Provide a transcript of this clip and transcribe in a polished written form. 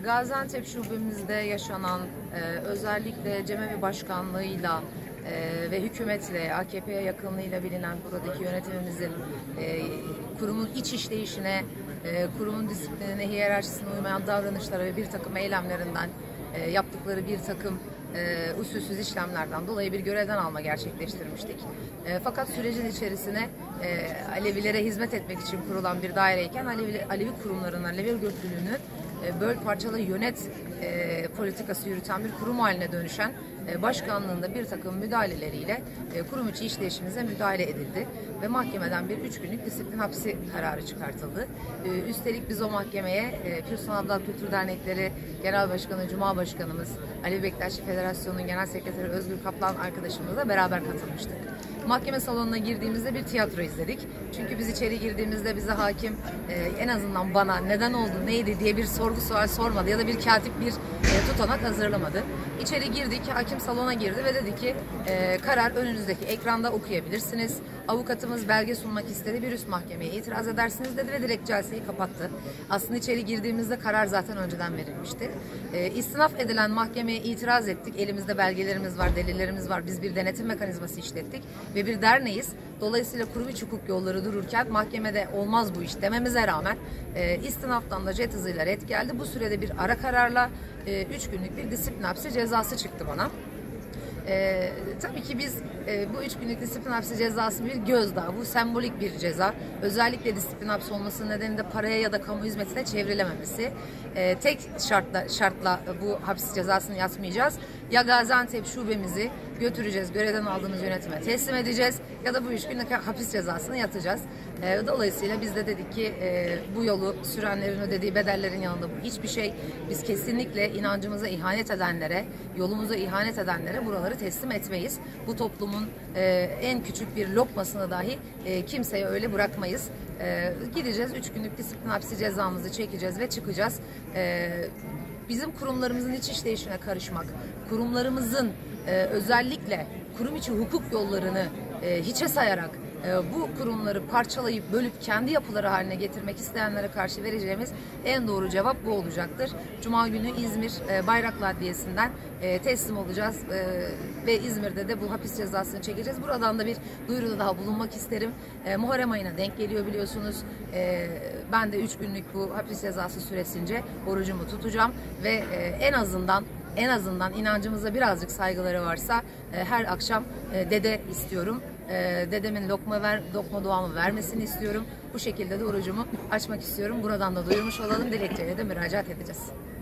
Gaziantep şubemizde yaşanan özellikle Cemevi Başkanlığı'yla ve hükümetle, AKP'ye yakınlığıyla bilinen buradaki yönetimimizin kurumun iç işleyişine, kurumun disiplinine, hiyerarşisine uymayan davranışlara ve bir takım eylemlerinden yaptıkları bir takım usulsüz işlemlerden dolayı bir görevden alma gerçekleştirmiştik. Fakat sürecin içerisine Alevilere hizmet etmek için kurulan bir daireyken Alevi kurumlarının, Alevi örgütlülüğünün böl parçala yönet politikası yürüten bir kurum haline dönüşen başkanlığında bir takım müdahaleleriyle kurum içi işleyişimize müdahale edildi ve mahkemeden bir 3 günlük disiplin hapsi kararı çıkartıldı. Üstelik biz o mahkemeye Pür Sanatlar Kültür Dernekleri Genel Başkanı Cuma Başkanımız, Alevi Bektaşi Federasyonu'nun Genel Sekreteri Özgür Kaplan arkadaşımızla beraber katılmıştık. Mahkeme salonuna girdiğimizde bir tiyatro izledik. Çünkü biz içeri girdiğimizde bize hakim en azından bana neden oldu, neydi diye bir sorgu sual sormadı ya da bir katip bir tutanak hazırlamadı. İçeri girdik, hakim salona girdi ve dedi ki karar önünüzdeki ekranda okuyabilirsiniz. Avukatımız belge sunmak istedi, bir üst mahkemeye itiraz edersiniz dedi ve direkt celseyi kapattı. Aslında içeri girdiğimizde karar zaten önceden verilmişti. İstinaf edilen mahkemeye itiraz ettik. Elimizde belgelerimiz var, delillerimiz var. Biz bir denetim mekanizması işlettik ve bir derneğiz. Dolayısıyla kurum içi hukuk yolları dururken mahkemede olmaz bu iş dememize rağmen istinaftan da jet hızıyla ret geldi. Bu sürede bir ara kararla 3 günlük bir disiplin hapsi cezası çıktı bana. Tabii ki biz bu 3 günlük disiplin hapsi cezası bir gözdağı, bu sembolik bir ceza. Özellikle disiplin hapsi olmasının nedeni de paraya ya da kamu hizmetine çevrilememesi. Tek şartla bu hapis cezasını yatmayacağız. Ya Gaziantep şubemizi götüreceğiz, görevden aldığımız yönetime teslim edeceğiz ya da bu 3 günlük hapis cezasını yatacağız. Dolayısıyla biz de dedik ki bu yolu sürenlerin ödediği bedellerin yanında bu hiçbir şey. Biz kesinlikle inancımıza ihanet edenlere, yolumuza ihanet edenlere buraları teslim etmeyiz. Bu toplumun en küçük bir lokmasını dahi kimseye öyle bırakmayız. Gideceğiz, 3 günlük disiplin hapsi cezamızı çekeceğiz ve çıkacağız. Bizim kurumlarımızın iç işleyişine karışmak, kurumlarımızın özellikle kurum içi hukuk yollarını hiçe sayarak bu kurumları parçalayıp bölüp kendi yapıları haline getirmek isteyenlere karşı vereceğimiz en doğru cevap bu olacaktır. Cuma günü İzmir Bayraklı Adliyesi'nden teslim olacağız ve İzmir'de de bu hapis cezasını çekeceğiz. Buradan da bir duyuruda daha bulunmak isterim. Muharrem ayına denk geliyor biliyorsunuz. Ben de 3 günlük bu hapis cezası süresince orucumu tutacağım ve en azından inancımıza birazcık saygıları varsa her akşam dede istiyorum. Dedemin lokma duamı vermesini istiyorum. Bu şekilde de orucumu açmak istiyorum. Buradan da duyurmuş olalım. Dilekçeyle de müracaat edeceğiz.